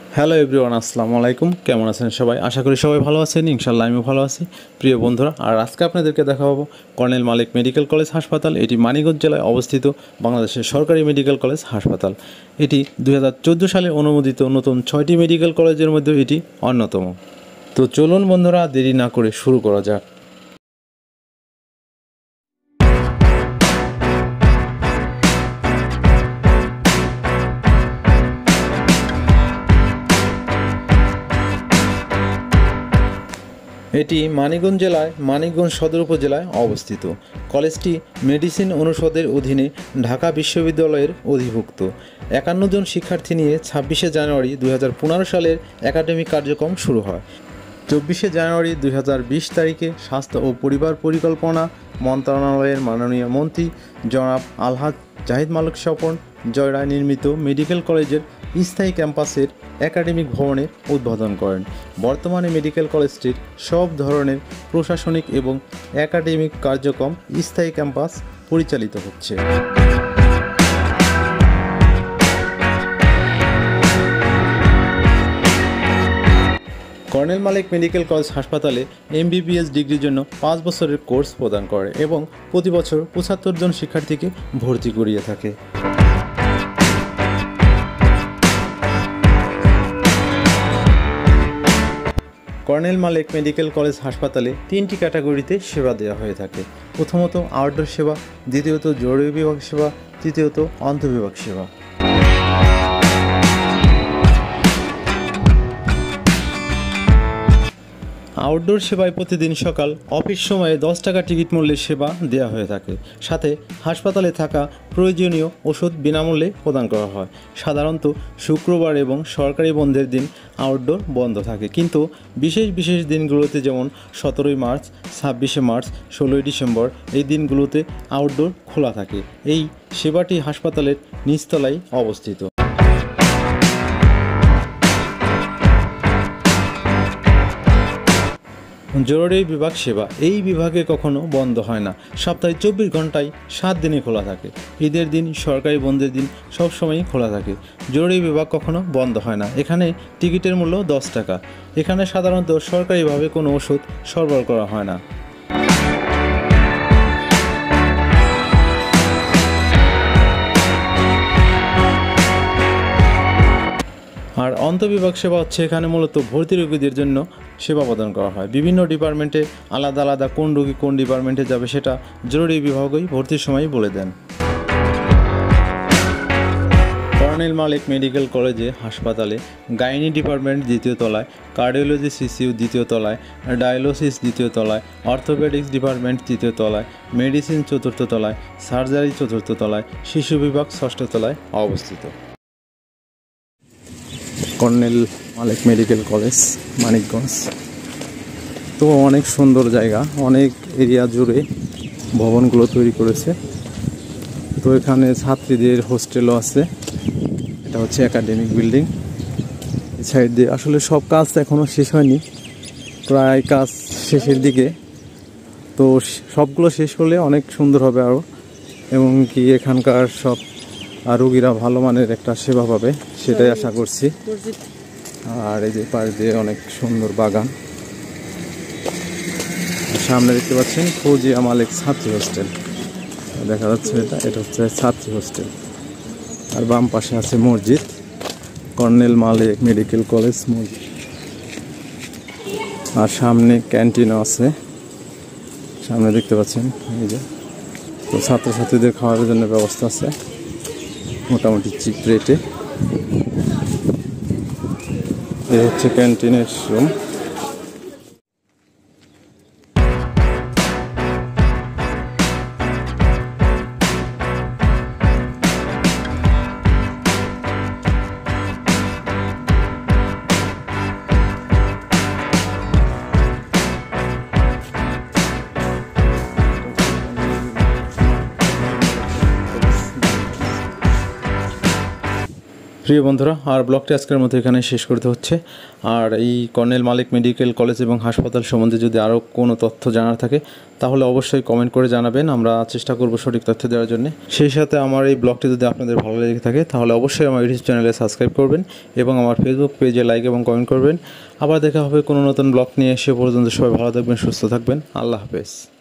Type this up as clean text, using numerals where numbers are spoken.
Hello everyone, আসসালামু আলাইকুম। কেমন আছেন সবাই? আশা করি সবাই ভালো আছেন। ইনশাল্লাহ আমিও ভালো আছি। প্রিয় বন্ধুরা, আর আজকে আপনাদেরকে দেখাবো কর্নেল মালেক মেডিকেল কলেজ হাসপাতাল। এটি মানিকগঞ্জ জেলায় অবস্থিত বাংলাদেশের সরকারি মেডিকেল কলেজ হাসপাতাল। এটি 2014 সালে অনুমোদিত নতুন 6টি মেডিকেল কলেজের মধ্যে এটি অন্যতম। তো চলুন বন্ধুরা, দেরি না করে শুরু করা যাক। এটি মানিকগঞ্জ জেলায় মানিকগঞ্জ সদর উপজেলায় অবস্থিত। কলেজটি মেডিসিন অনুষদের অধীনে ঢাকা বিশ্ববিদ্যালয়ের অধিভুক্ত। 51 জন শিক্ষার্থী নিয়ে 26শে জানুয়ারি 2015 সালের একাডেমিক কার্যক্রম শুরু হয়। 24শে জানুয়ারি 2020 তারিখে স্বাস্থ্য ও পরিবার পরিকল্পনা মন্ত্রণালয়ের মাননীয় মন্ত্রী জনাব আলহাজ জাহিদ মালেক স্বপন জয়রায় নির্মিত মেডিকেল কলেজের স্থায়ী ক্যাম্পাসের একাডেমিক ভবনের উদ্বোধন করেন। বর্তমানে মেডিকেল কলেজটির সব ধরনের প্রশাসনিক এবং একাডেমিক কার্যক্রম স্থায়ী ক্যাম্পাস পরিচালিত হচ্ছে। কর্নেল মালেক মেডিকেল কলেজ হাসপাতালে MBBS ডিগ্রির জন্য 5 বছরের কোর্স প্রদান করে এবং প্রতি বছর 75 জন শিক্ষার্থীকে ভর্তি করিয়ে থাকে। কর্নেল মালেক মেডিকেল কলেজ হাসপাতালে 3টি ক্যাটাগরিতে সেবা দেওয়া হয়ে থাকে। প্রথমত আউটডোর সেবা, দ্বিতীয়ত জরুরি বিভাগ সেবা, তৃতীয়ত অন্তঃবিভাগ সেবা। আউটডোর সেবায় প্রতিদিন সকাল অফিস সময়ে 10 টাকা টিকিট মূল্যে সেবা দেওয়া হয়ে থাকে। সাথে হাসপাতালে থাকা প্রয়োজনীয় ওষুধ বিনামূল্যে প্রদান করা হয়। সাধারণত শুক্রবার এবং সরকারি বন্ধের দিন আউটডোর বন্ধ থাকে, কিন্তু বিশেষ বিশেষ দিনগুলোতে যেমন 17ই মার্চ, 26শে মার্চ, 16ই ডিসেম্বর এই দিনগুলোতে আউটডোর খোলা থাকে। এই সেবাটি হাসপাতালের নিচতলায় অবস্থিত। জরুরি বিভাগ সেবা, এই বিভাগে কখনো বন্ধ হয় না। সপ্তাহে 24 ঘন্টায় 7 দিনে খোলা থাকে। ঈদের দিন, সরকারি বন্ধের দিন সবসময়ই খোলা থাকে। জরুরি বিভাগ কখনো বন্ধ হয় না। এখানে টিকিটের মূল্য 10 টাকা। এখানে সাধারণত সরকারিভাবে কোনো ওষুধ সরবরাহ করা হয় না। আর অন্তঃবিভাগ সেবা হচ্ছে এখানে মূলত ভর্তি রোগীদের জন্য সেবা প্রদান করা হয়। বিভিন্ন ডিপার্টমেন্টে আলাদা আলাদা কোন রোগী কোন ডিপার্টমেন্টে যাবে সেটা জরুরি বিভাগই ভর্তির সময় বলে দেন। কর্নেল মালেক মেডিকেল কলেজে হাসপাতালে গাইনি ডিপার্টমেন্ট 2য় তলায়, কার্ডিওলজি CCU 2য় তলায়, ডায়ালিসিস 2য় তলায়, অর্থোপেডিক্স ডিপার্টমেন্ট 3য় তলায়, মেডিসিন 4র্থ তলায়, সার্জারি 4র্থ তলায়, শিশু বিভাগ 6ষ্ঠ তলায় অবস্থিত। Colonel Malek medical college Manikganj তো অনেক সুন্দর জায়গা, অনেক এরিয়া জুড়ে ভবনগুলো তৈরি করেছে। তো এখানে ছাত্রীদের হোস্টেলও আছে। এটা হচ্ছে একাডেমিক বিল্ডিং। এই সাইড দিয়ে আসলে সব কাজ এখনও শেষ হয়নি, প্রায় কাজ শেষের দিকে। তো সবগুলো শেষ হলে অনেক সুন্দর হবে আরও, এবং কি এখানকার সব রোগীরা ভালো মানের একটা সেবা পাবে সেটাই আশা করছি। আর এই যে পাশ দিয়ে অনেক সুন্দর বাগান। সামনে দেখতে পাচ্ছেন ফৌজিয়া মালেক ছাত্রী হোস্টেল দেখা যাচ্ছে। এটা হচ্ছে ছাত্রী হোস্টেল। আর বাম পাশে আছে মসজিদ, কর্নেল মালেক মেডিকেল কলেজ মসজিদ। আর সামনে ক্যান্টিনও আছে, সামনে দেখতে পাচ্ছেন। এই যে তো ছাত্রছাত্রীদের খাওয়ার জন্য ব্যবস্থা আছে মোটামুটি চিপ রেটে। এই হচ্ছে ক্যান্টিনের রুম। প্রিয় বন্ধুরা, আর ব্লগটি আজকের মতো এখানে শেষ করতে হচ্ছে। আর এই কর্নেল মালেক মেডিকেল কলেজ এবং হাসপাতাল সম্বন্ধে যদি আরও কোনো তথ্য জানার থাকে তাহলে অবশ্যই কমেন্ট করে জানাবেন, আমরা চেষ্টা করব সঠিক তথ্য দেওয়ার জন্য। সেই সাথে আমার এই ব্লগটি যদি আপনাদের ভালো লেগে থাকে তাহলে অবশ্যই আমার ইউটিউব চ্যানেলে সাবস্ক্রাইব করবেন এবং আমার ফেসবুক পেজে লাইক এবং কমেন্ট করবেন। আবার দেখা হবে কোনো নতুন ব্লগ নিয়ে। সে পর্যন্ত সবাই ভালো থাকবেন, সুস্থ থাকবেন। আল্লাহ হাফেজ।